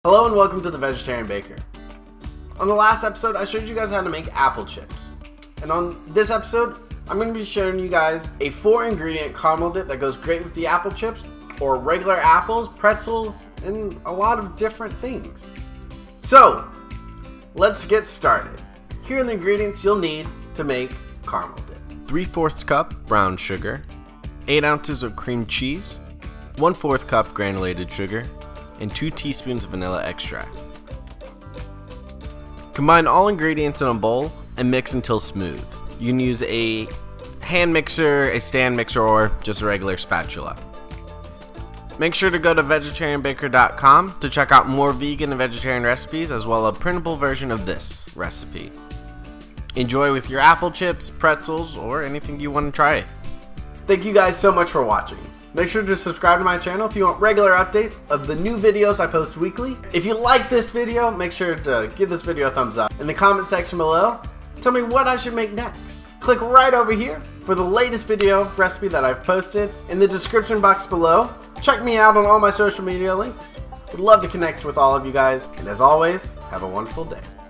Hello and welcome to The Vegetarian Baker. On the last episode, I showed you guys how to make apple chips. And on this episode, I'm going to be showing you guys a 4-ingredient caramel dip that goes great with the apple chips, or regular apples, pretzels, and a lot of different things. So, let's get started. Here are the ingredients you'll need to make caramel dip. 3/4 cup brown sugar, 8 ounces of cream cheese, 1/4 cup granulated sugar, and 2 teaspoons of vanilla extract. Combine all ingredients in a bowl and mix until smooth. You can use a hand mixer, a stand mixer, or just a regular spatula. Make sure to go to vegetarianbaker.com to check out more vegan and vegetarian recipes, as well as a printable version of this recipe. Enjoy with your apple chips, pretzels, or anything you want to try. Thank you guys so much for watching. Make sure to subscribe to my channel if you want regular updates of the new videos I post weekly. If you like this video, make sure to give this video a thumbs up. In the comment section below, tell me what I should make next. Click right over here for the latest video recipe that I've posted. In the description box below, check me out on all my social media links. Would love to connect with all of you guys. And as always, have a wonderful day.